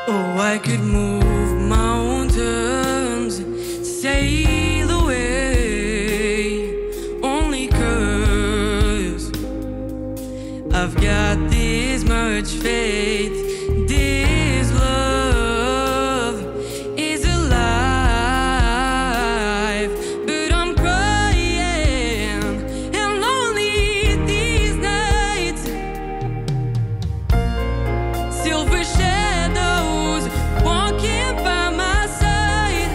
Oh, I could move mountains, sail away, only 'cause I've got this much faith. This love is alive, but I'm crying and lonely these nights. Silver shadows walking by my side.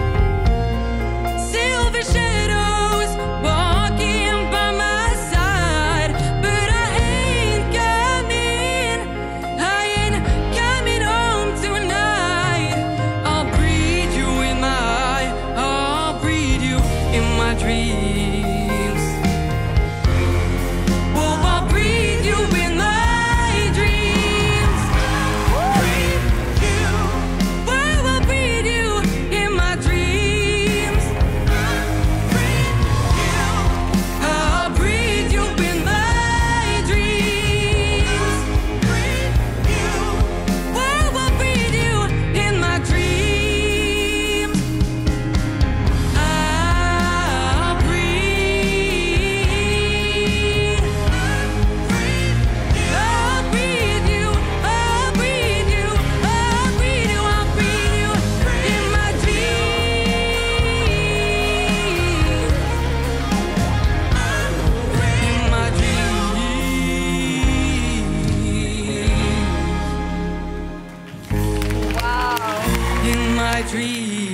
Silver shadows walking by my side. But I ain't coming home tonight. I'll breathe you in I'll breathe you in my dreams. Oh, I'll breathe you in my dreams. Breathe you. Oh, I'll breathe you in my dreams. Breathe you. I'll breathe you in my dreams. Breathe you. Oh, I'll breathe you in my dreams. I'll breathe. I'll breathe you. I'll breathe you. I'll breathe you. I'll breathe you in my dreams. In my dreams. Wow. In my dreams.